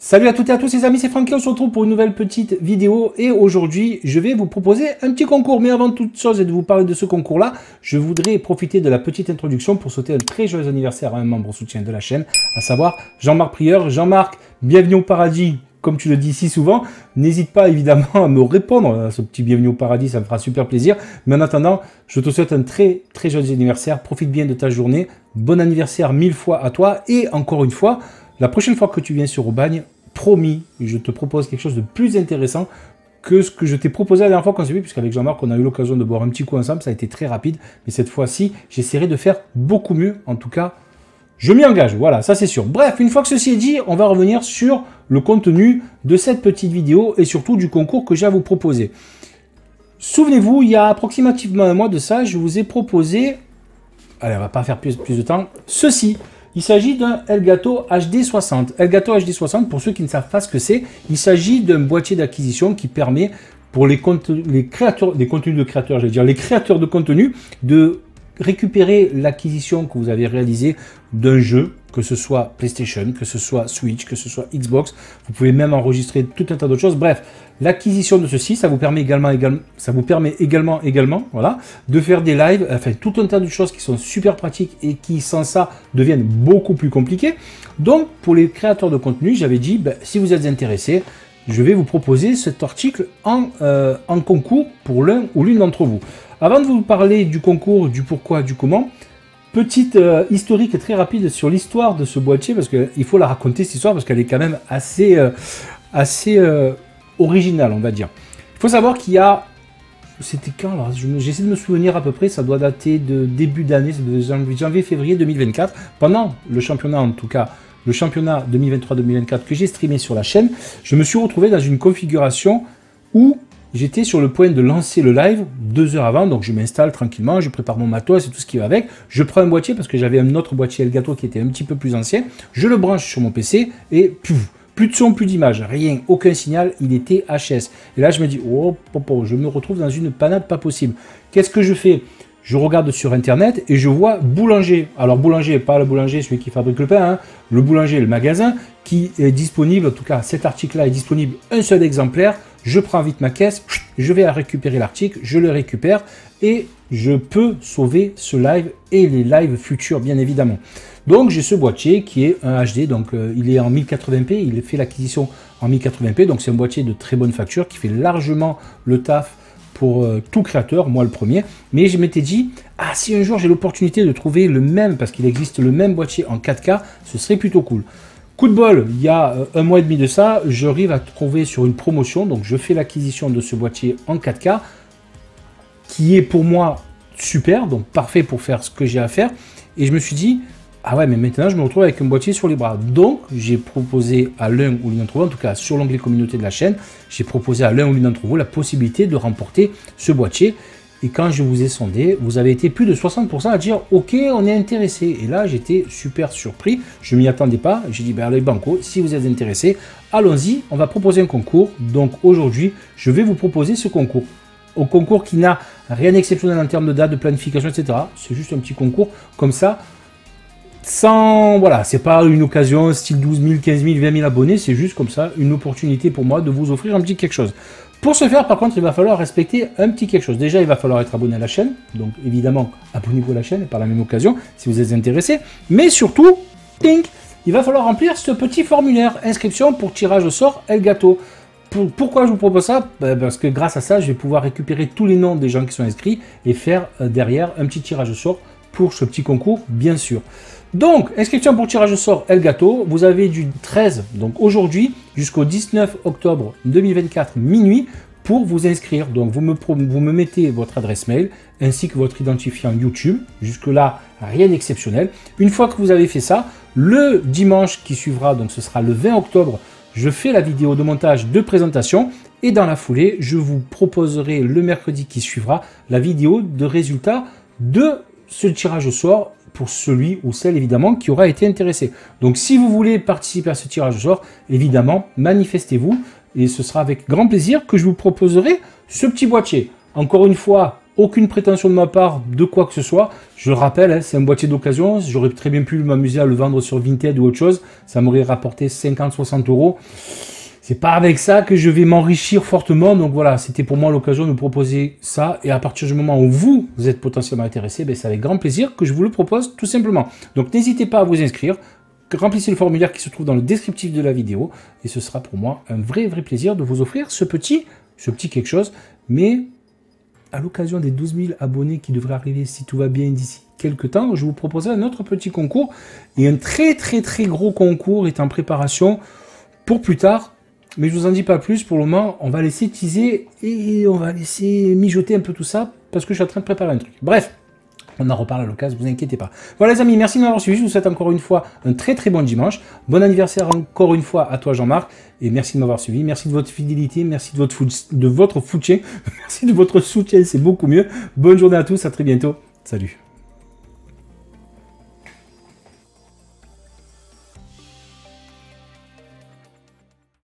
Salut à toutes et à tous les amis, c'est Francky, on se retrouve pour une nouvelle petite vidéo et aujourd'hui je vais vous proposer un petit concours. Mais avant toute chose et de vous parler de ce concours là, je voudrais profiter de la petite introduction pour souhaiter un très joyeux anniversaire à un membre soutien de la chaîne, à savoir Jean-Marc Prieur. Jean-Marc, bienvenue au paradis, comme tu le dis si souvent. N'hésite pas évidemment à me répondre à ce petit bienvenue au paradis, ça me fera super plaisir. Mais en attendant, je te souhaite un très joyeux anniversaire, profite bien de ta journée, bon anniversaire 1000 fois à toi et encore une fois, la prochaine fois que tu viens sur Aubagne, promis, je te propose quelque chose de plus intéressant que ce que je t'ai proposé la dernière fois qu'on s'est vu, puisqu'avec Jean-Marc, on a eu l'occasion de boire un petit coup ensemble, ça a été très rapide, mais cette fois-ci, j'essaierai de faire beaucoup mieux, en tout cas, je m'y engage, voilà, ça c'est sûr. Bref, une fois que ceci est dit, on va revenir sur le contenu de cette petite vidéo et surtout du concours que j'ai à vous proposer. Souvenez-vous, il y a approximativement un mois de ça, je vous ai proposé, allez, on va pas faire plus de temps, ceci. Il s'agit d'un Elgato HD60. Elgato HD60, pour ceux qui ne savent pas ce que c'est, il s'agit d'un boîtier d'acquisition qui permet pour les créateurs de contenu de récupérer l'acquisition que vous avez réalisée d'un jeu, que ce soit PlayStation, que ce soit Switch, que ce soit Xbox. Vous pouvez même enregistrer tout un tas d'autres choses. Bref, l'acquisition de ceci, ça vous permet également, voilà, de faire des lives, enfin tout un tas de choses qui sont super pratiques et qui sans ça deviennent beaucoup plus compliquées. Donc pour les créateurs de contenu, j'avais dit, si vous êtes intéressés, je vais vous proposer cet article en concours pour l'un ou l'une d'entre vous. Avant de vous parler du concours, du pourquoi, du comment, petite historique très rapide sur l'histoire de ce boîtier, parce qu'il faut la raconter cette histoire, parce qu'elle est quand même assez originale, on va dire. Il faut savoir qu'il y a... C'était quand là? J'essaie de me souvenir à peu près, ça doit dater de début d'année, c'est de janvier-février 2024, pendant le championnat en tout cas, le championnat 2023-2024 que j'ai streamé sur la chaîne, je me suis retrouvé dans une configuration où j'étais sur le point de lancer le live 2 heures avant, donc je m'installe tranquillement, je prépare mon matos et tout ce qui va avec. Je prends un boîtier parce que j'avais un autre boîtier Elgato qui était un petit peu plus ancien. Je le branche sur mon PC et plus de son, plus d'image, rien, aucun signal, il était HS. Et là je me dis, oh, je me retrouve dans une panade pas possible. Qu'est-ce que je fais? Je regarde sur internet et je vois boulanger. Alors boulanger, pas le boulanger, celui qui fabrique le pain, hein, le boulanger, le magasin, qui est disponible, en tout cas cet article-là est disponible, un seul exemplaire. Je prends vite ma caisse, je vais à récupérer l'article, je le récupère et je peux sauver ce live et les lives futurs bien évidemment. Donc j'ai ce boîtier qui est un HD, donc il est en 1080p, il fait l'acquisition en 1080p, donc c'est un boîtier de très bonne facture qui fait largement le taf pour tout créateur, moi le premier. Mais je m'étais dit, ah si un jour j'ai l'opportunité de trouver le même, parce qu'il existe le même boîtier en 4K, ce serait plutôt cool. Coup de bol, il y a un mois et demi de ça, j'arrive à trouver sur une promotion, donc je fais l'acquisition de ce boîtier en 4K, qui est pour moi super, donc parfait pour faire ce que j'ai à faire, et je me suis dit, ah ouais, mais maintenant je me retrouve avec un boîtier sur les bras. Donc j'ai proposé à l'un ou l'une d'entre vous, en tout cas sur l'onglet communauté de la chaîne, j'ai proposé à l'un ou l'une d'entre vous la possibilité de remporter ce boîtier. Et quand je vous ai sondé, vous avez été plus de 60% à dire « Ok, on est intéressé ». Et là, j'étais super surpris. Je ne m'y attendais pas. J'ai dit « Allez, banco, si vous êtes intéressé, allons-y, on va proposer un concours ». Donc aujourd'hui, je vais vous proposer ce concours. Au concours qui n'a rien d'exceptionnel en termes de date, de planification, etc. C'est juste un petit concours comme ça. Sans, voilà, c'est pas une occasion style 12 000, 15 000, 20 000 abonnés. C'est juste comme ça, une opportunité pour moi de vous offrir un petit quelque chose. Pour ce faire, par contre, il va falloir respecter un petit quelque chose. Déjà, il va falloir être abonné à la chaîne. Donc, évidemment, abonnez-vous à la chaîne par la même occasion, si vous êtes intéressé. Mais surtout, tink, il va falloir remplir ce petit formulaire. Inscription pour tirage au sort Elgato. Pourquoi je vous propose ça? Parce que grâce à ça, je vais pouvoir récupérer tous les noms des gens qui sont inscrits et faire derrière un petit tirage au sort pour ce petit concours, bien sûr. Donc, inscription pour tirage au sort Elgato, vous avez du 13, donc aujourd'hui, jusqu'au 19 octobre 2024, minuit, pour vous inscrire. Donc, vous me mettez votre adresse mail, ainsi que votre identifiant YouTube. Jusque-là, rien d'exceptionnel. Une fois que vous avez fait ça, le dimanche qui suivra, donc ce sera le 20 octobre, je fais la vidéo de montage de présentation. Et dans la foulée, je vous proposerai le mercredi qui suivra la vidéo de résultat de ce tirage au sort pour celui ou celle évidemment qui aura été intéressé. Donc si vous voulez participer à ce tirage au sort, évidemment, manifestez-vous et ce sera avec grand plaisir que je vous proposerai ce petit boîtier. Encore une fois, Aucune prétention de ma part de quoi que ce soit. Je le rappelle, hein, c'est un boîtier d'occasion. J'aurais très bien pu m'amuser à le vendre sur Vinted ou autre chose. Ça m'aurait rapporté 50-60 euros. C'est pas avec ça que je vais m'enrichir fortement. Donc voilà, c'était pour moi l'occasion de vous proposer ça. Et à partir du moment où vous êtes potentiellement intéressé, ben, c'est avec grand plaisir que je vous le propose tout simplement. Donc n'hésitez pas à vous inscrire. Remplissez le formulaire qui se trouve dans le descriptif de la vidéo. Et ce sera pour moi un vrai plaisir de vous offrir ce petit quelque chose. Mais à l'occasion des 12 000 abonnés qui devraient arriver, si tout va bien, d'ici quelques temps, je vous proposerai un autre petit concours. Et un très gros concours est en préparation pour plus tard. Mais je vous en dis pas plus pour le moment. On va laisser teaser et on va laisser mijoter un peu tout ça parce que je suis en train de préparer un truc. Bref, on en reparle à l'occasion, vous inquiétez pas. Voilà les amis, merci de m'avoir suivi. Je vous souhaite encore une fois un très bon dimanche. Bon anniversaire encore une fois à toi Jean-Marc. Et merci de m'avoir suivi. Merci de votre fidélité. Merci de votre soutien. Merci de votre soutien, c'est beaucoup mieux. Bonne journée à tous. À très bientôt. Salut.